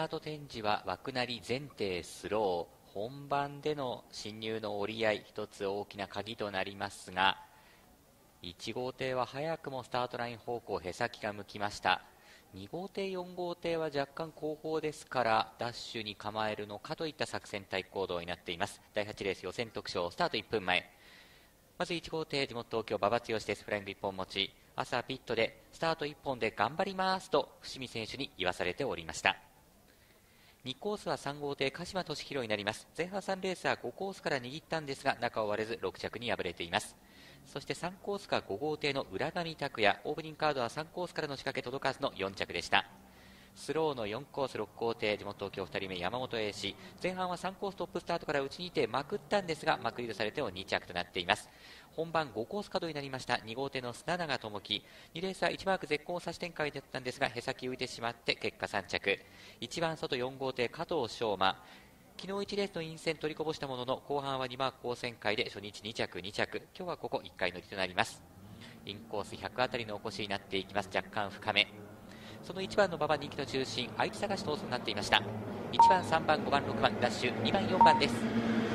タート展示は枠なり前提スロー、本番での進入の折り合い、一つ大きな鍵となりますが、1号艇は早くもスタートライン方向へ先が向きました。2号艇4号艇は若干後方ですからダッシュに構えるのかといった作戦対行動になっています。第8レース予選特賞スタート1分前、まず1号艇地元東京馬場剛です。フライング1本持ち、朝ピットでスタート1本で頑張りますと伏見選手に言わされておりました。2コースは3号艇鹿島俊博になります。前半3レースは5コースから握ったんですが中を割れず6着に敗れています。そして3コースか5号艇の浦上拓也、オープニングカードは3コースからの仕掛け届かずの4着でした。スローの4コース6号艇地元東京2人目山本英史、前半は3コーストップスタートから内にいてまくったんですがまくり出されて2着となっています。本番5コース稼働になりました2号艇の砂永智樹、2レースは1マーク絶好差し展開だったんですがへさき浮いてしまって結果3着。1番外4号艇加藤翔馬、昨日1レースの陰線取りこぼしたものの後半は2マーク好旋回で初日2着2着、今日はここ1回乗りとなります。インコース100あたりのお越しになっていきます。若干深め、その1番の馬場人気の中心愛知探し闘争になっていました。1番3番5番6番ダッシュ2番4番です。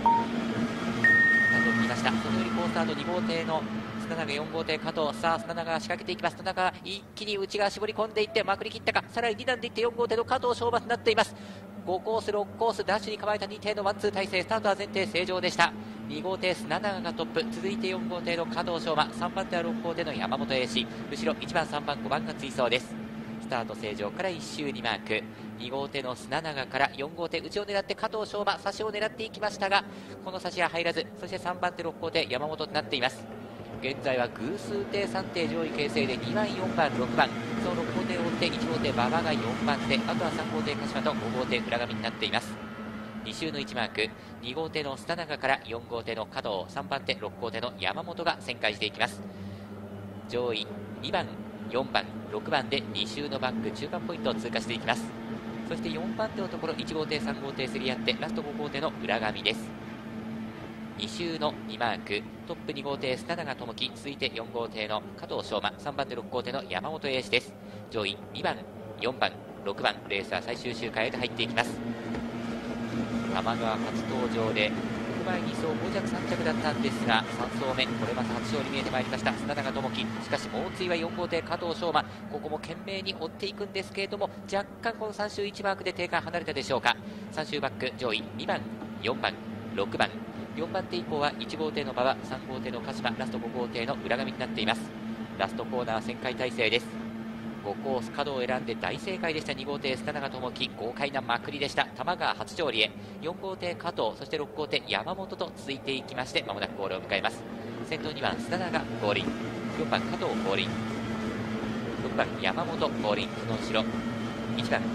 スタートを切りました。そのより好スタート2号艇の砂永4号艇加藤、さあ砂永が仕掛けていきます。砂永が一気に内側絞り込んでいってまくり切ったか、さらに2段でいって4号艇の加藤翔馬となっています。5コース6コースダッシュに構えた2艇のワンツー体制、スタートは前提正常でした。2号艇砂永がトップ、続いて4号艇の加藤翔馬、3番手は6号艇の山本英史、後ろ1番3番5番が追走です。スタート正常から1周にマーク、2号艇の砂永から4号艇内を狙って加藤翔馬差しを狙っていきましたがこの差しは入らず、そして3番手6号艇山本となっています。現在は偶数艇3艇上位形成で2番4番6番、その6号艇を追って1号艇馬場が4番手、あとは3号艇鹿島と5号艇浦上になっています。2周の1マーク、2号艇の砂永から4号艇の加藤、3番手6号艇の山本が旋回していきます。上位2番4番6番で2周のバック中間ポイントを通過していきます。そして4番手のところ1号艇3号艇競り合ってラスト5号艇の浦上です。2周の2マーク、トップ2号艇砂永智樹、続いて4号艇の加藤翔馬、3番手6号艇の山本英史です。上位2番4番6番、レースは最終周回へと入っていきます。玉川初登場で前2走5着3着だったんですが3走目これまた初勝に見えてまいりました砂永智樹、しかし猛追は4号艇加藤翔馬、ここも懸命に追っていくんですけれども若干この3周1マークで定間離れたでしょうか。3周バック上位2番4番6番、4番手以降は1号艇の馬場、3号艇の鹿島、ラスト5号艇の浦上になっています。ラストコーナー旋回体制です。5コース角を選んで大正解でした。2号艇砂永智樹、豪快なまくりでした。玉川初勝利へ4号艇加藤、そして6号艇山本と続いていきましてまもなくゴールを迎えます。先頭2番砂永合輪、4番加藤合輪、6番山本合輪、その後ろ1番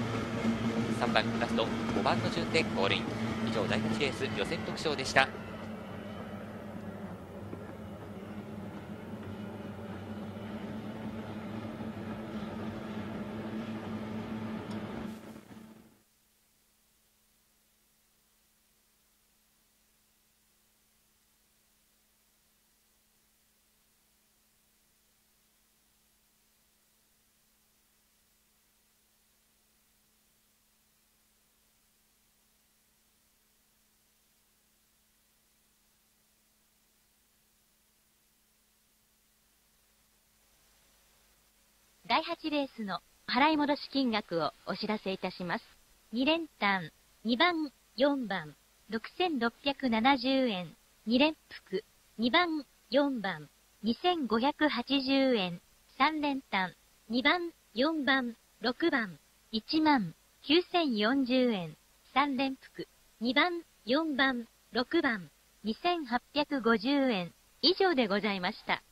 3番ラスト5番の順で合輪。以上第8レース予選特賞でした。 第8レースの払い戻し金額をお知らせいたします。2連単2番4番6670円、2連複2番4番2580円、3連単2番4番6番1万9040円、3連複2番4番6番2850円以上でございました。